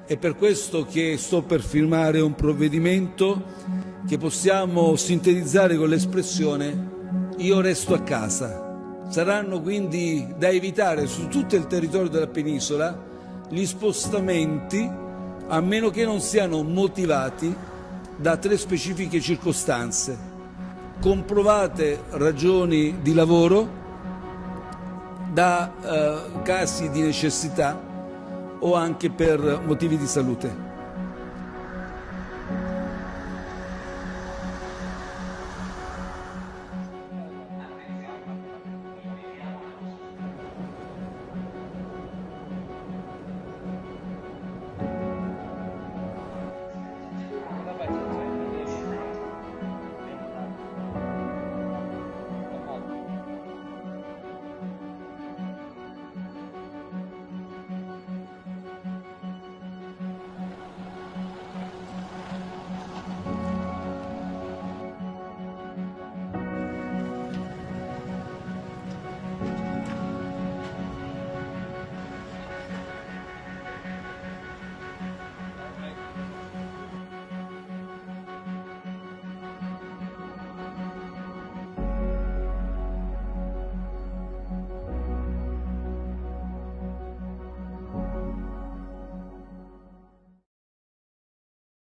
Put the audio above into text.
È per questo che sto per firmare un provvedimento che possiamo sintetizzare con l'espressione "io resto a casa". Saranno quindi da evitare su tutto il territorio della penisola gli spostamenti, a meno che non siano motivati da 3 specifiche circostanze: comprovate ragioni di lavoro, da casi di necessità o anche per motivi di salute.